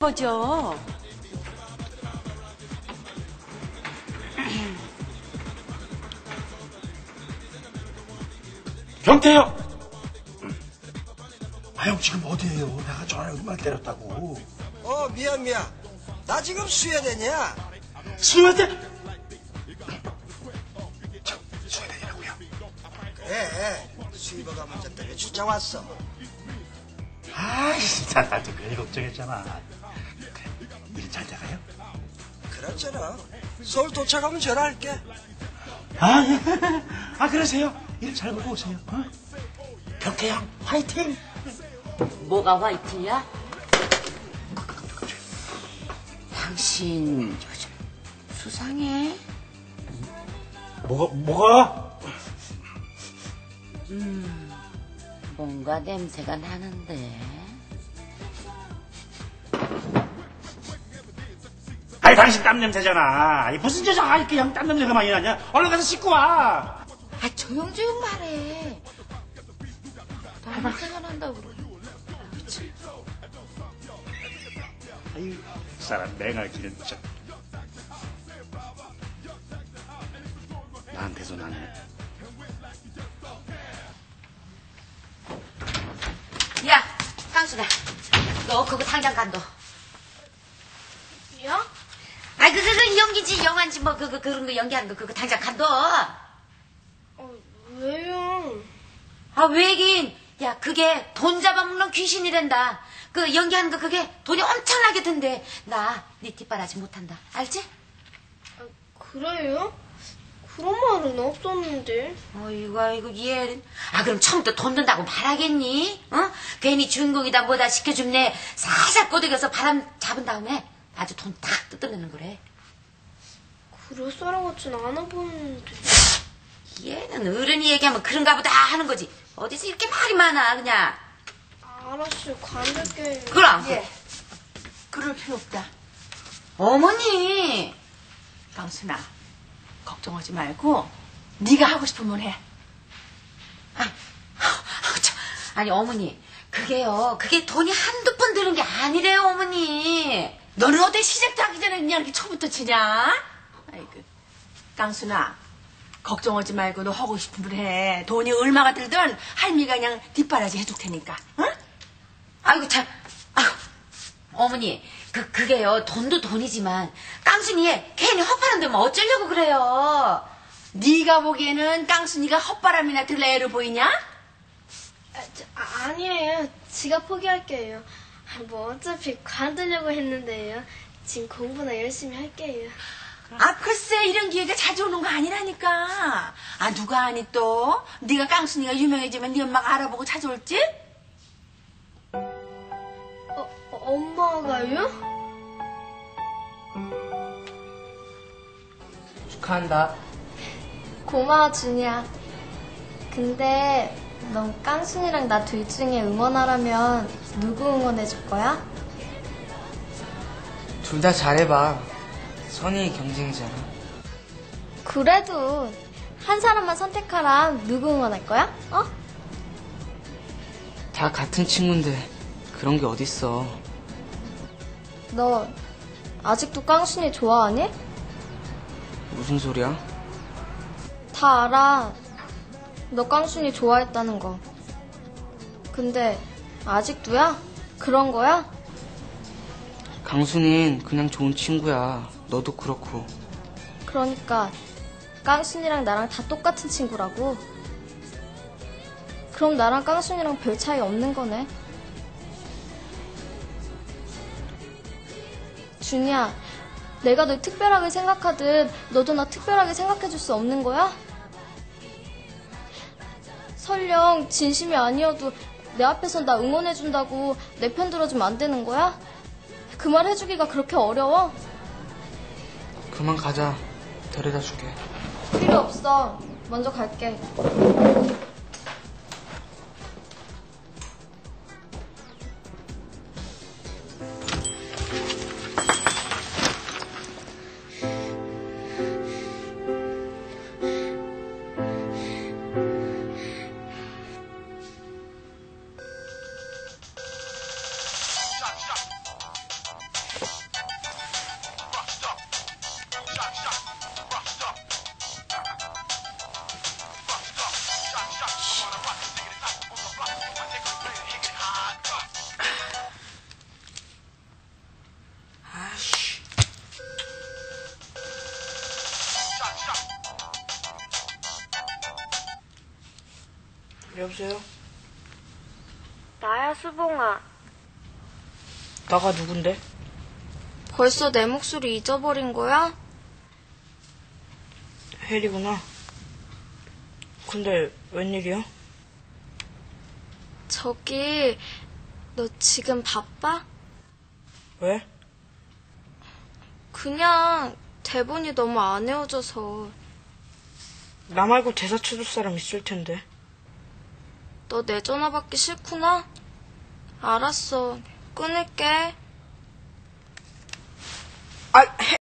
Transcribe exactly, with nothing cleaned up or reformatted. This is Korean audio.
거죠. 경태요! 아, 형 지금 어디에요? 내가 전화를 얼마나 때렸다고. 어, 미안, 미안. 나 지금 수야되냐? 수야대? 저, 수야대냐고요? 그래, 수입어가 문제 때문에 출장 왔어. 아, 진짜 나도 괜히 걱정했잖아. 그래, 일 잘 돼가요? 그렇잖아. 서울 도착하면 전화할게. 아, 예. 아, 그러세요. 일 잘 보고 오세요. 어? 경태 형, 화이팅! 뭐가 화이팅이야? 당신 요즘 수상해. 뭐가, 뭐가? 음, 뭔가 냄새가 나는데. 아니, 당신 땀 냄새잖아. 아니, 무슨 여자가 이렇게 형 땀 냄새가 많이 나냐? 얼른 가서 씻고 와. 아, 조용조용 말해. 나 냄새가 난다고 그래. 아유, 사람 맹활기는 진짜. 나한테서 나네. 야, 깡수다. 너 그거 당장 간둬. 야? 아이, 그, 그, 그, 연기지, 영화인지, 뭐, 그, 그, 그런 거 연기하는 거, 그거 당장 간둬. 어, 왜요? 아, 왜긴. 야, 그게 돈 잡아먹는 귀신이란다. 그 연기하는 거 그게 돈이 엄청나게 든대. 나 네 뒷바라지 못한다. 알지? 아, 그래요? 그런 말은 없었는데. 어이구, 아이고, 얘. 아, 그럼 처음부터 돈 든다고 말하겠니? 어? 괜히 주인공이다 뭐다 시켜줌네. 살살 꼬드겨서 바람 잡은 다음에 아주 돈 탁 뜯어내는 거래. 그럴 사람 같진 않아 보이는데. 얘는 어른이 얘기하면 그런가 보다 하는 거지. 어디서 이렇게 말이 많아, 그냥. 알았어요, 관둘게요. 그럼. 예. 그럴 필요 없다. 어머니. 강순아, 걱정하지 말고 네가 하고 싶으면 해. 아니, 아니, 어머니. 그게요. 그게 돈이 한두 푼 드는 게 아니래요, 어머니. 너는 어때 시작도 하기 전에 그냥 이렇게 처음부터 치냐? 아이고, 깡순아, 걱정하지 말고 너 하고 싶은 걸 해. 돈이 얼마가 들든 할미가 그냥 뒷바라지 해줄 테니까. 응? 아이고, 참. 아이고, 어머니. 그, 그게요. 돈도 돈이지만 깡순이 괜히 헛바람 들면 어쩌려고 그래요. 네가 보기에는 깡순이가 헛바람이나 들 애로 보이냐? 아, 저, 아, 아니에요. 지가 포기할게요. 아, 뭐 어차피 관두려고 했는데요. 지금 공부나 열심히 할게요. 아, 글쎄 이런 기회가 자주 오는 거 아니라니까. 아, 누가 아니 또? 네가 깡순이가 유명해지면 네 엄마가 알아보고 찾아올지? 어, 어, 엄마가요? 축하한다. 고마워, 준이야. 근데 넌 깡순이랑 나 둘 중에 응원하라면 누구 응원해줄 거야? 둘 다 잘해봐. 선의 경쟁이잖아. 그래도 한 사람만 선택하라. 누구 응원할 거야? 어? 다 같은 친구인데 그런 게 어딨어. 너 아직도 깡순이 좋아하니? 무슨 소리야? 다 알아. 너 깡순이 좋아했다는 거. 근데 아직도야? 그런 거야? 강순인 그냥 좋은 친구야. 너도 그렇고. 그러니까 깡순이랑 나랑 다 똑같은 친구라고? 그럼 나랑 깡순이랑 별 차이 없는 거네. 준이야, 내가 널 특별하게 생각하듯 너도 나 특별하게 생각해줄 수 없는 거야? 설령 진심이 아니어도 내 앞에서 나 응원해준다고 내 편 들어주면 안 되는 거야? 그 말 해주기가 그렇게 어려워? 그만 가자. 데려다 줄게. 필요 없어. 먼저 갈게. 여보세요? 나야, 수봉아. 나가 누군데? 벌써 내 목소리 잊어버린 거야? 혜리구나. 근데 웬일이야? 저기, 너 지금 바빠? 왜? 그냥 대본이 너무 안 외워져서. 나 말고 대사 쳐줄 사람 있을 텐데. 너 내 전화 받기 싫구나? 알았어. 끊을게.